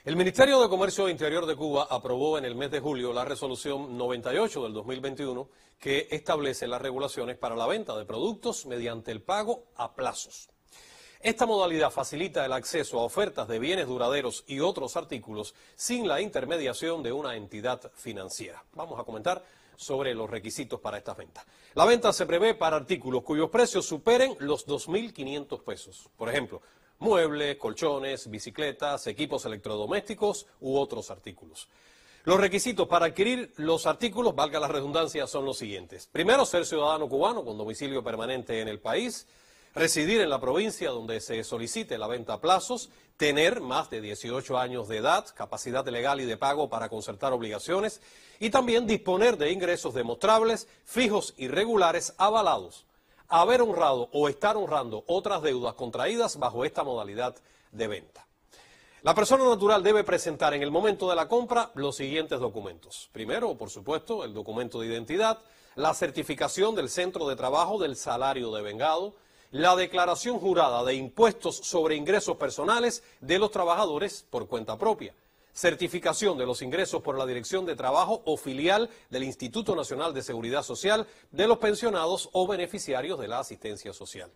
El Ministerio de Comercio e Interior de Cuba aprobó en el mes de julio la resolución 98 del 2021 que establece las regulaciones para la venta de productos mediante el pago a plazos. Esta modalidad facilita el acceso a ofertas de bienes duraderos y otros artículos sin la intermediación de una entidad financiera. Vamos a comentar sobre los requisitos para estas ventas. La venta se prevé para artículos cuyos precios superen los 2.500 pesos. Por ejemplo, muebles, colchones, bicicletas, equipos electrodomésticos u otros artículos. Los requisitos para adquirir los artículos, valga la redundancia, son los siguientes. Primero, ser ciudadano cubano con domicilio permanente en el país, residir en la provincia donde se solicite la venta a plazos, tener más de 18 años de edad, capacidad legal y de pago para concertar obligaciones y también disponer de ingresos demostrables, fijos y regulares avalados, haber honrado o estar honrando otras deudas contraídas bajo esta modalidad de venta. La persona natural debe presentar en el momento de la compra los siguientes documentos. Primero, por supuesto, el documento de identidad, la certificación del centro de trabajo del salario devengado, la declaración jurada de impuestos sobre ingresos personales de los trabajadores por cuenta propia, certificación de los ingresos por la Dirección de Trabajo o filial del Instituto Nacional de Seguridad Social de los pensionados o beneficiarios de la asistencia social.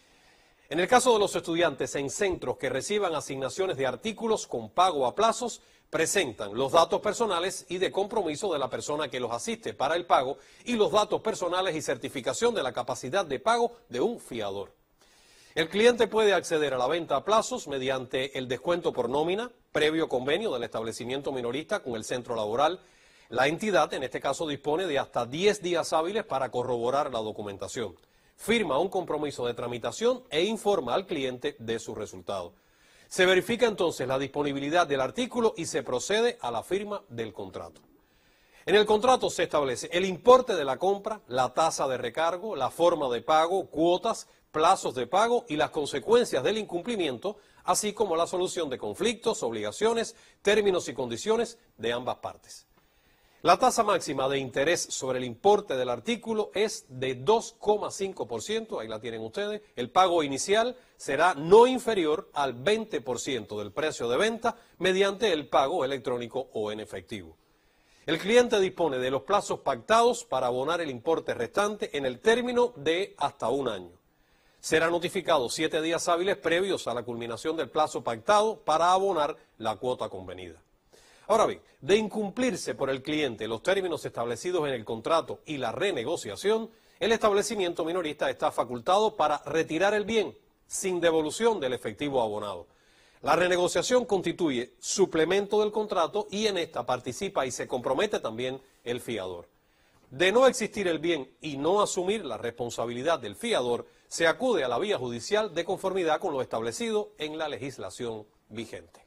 En el caso de los estudiantes en centros que reciban asignaciones de artículos con pago a plazos, presentan los datos personales y de compromiso de la persona que los asiste para el pago y los datos personales y certificación de la capacidad de pago de un fiador. El cliente puede acceder a la venta a plazos mediante el descuento por nómina, previo convenio del establecimiento minorista con el centro laboral. La entidad, en este caso, dispone de hasta 10 días hábiles para corroborar la documentación. Firma un compromiso de tramitación e informa al cliente de su resultado. Se verifica entonces la disponibilidad del artículo y se procede a la firma del contrato. En el contrato se establece el importe de la compra, la tasa de recargo, la forma de pago, cuotas, plazos de pago y las consecuencias del incumplimiento, así como la solución de conflictos, obligaciones, términos y condiciones de ambas partes. La tasa máxima de interés sobre el importe del artículo es de 2,5%, ahí la tienen ustedes. El pago inicial será no inferior al 20% del precio de venta mediante el pago electrónico o en efectivo. El cliente dispone de los plazos pactados para abonar el importe restante en el término de hasta un año. Será notificado 7 días hábiles previos a la culminación del plazo pactado para abonar la cuota convenida. Ahora bien, de incumplirse por el cliente los términos establecidos en el contrato y la renegociación, el establecimiento minorista está facultado para retirar el bien sin devolución del efectivo abonado. La renegociación constituye suplemento del contrato y en esta participa y se compromete también el fiador. De no existir el bien y no asumir la responsabilidad del fiador, se acude a la vía judicial de conformidad con lo establecido en la legislación vigente.